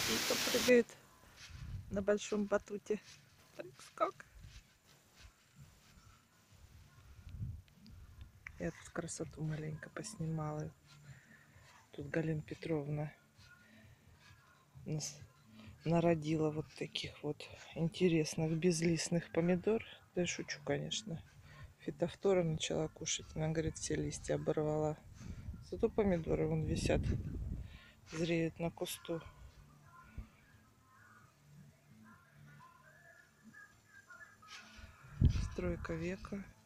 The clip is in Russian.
Вика прыгает на большом батуте. Скок. Я тут красоту маленько поснимала. Тут Галина Петровна нас народила вот таких вот интересных безлистных помидор. Да я шучу, конечно. Фитофтора начала кушать. Она говорит, все листья оборвала. Зато помидоры вон висят, зреют на кусту. Стройка века.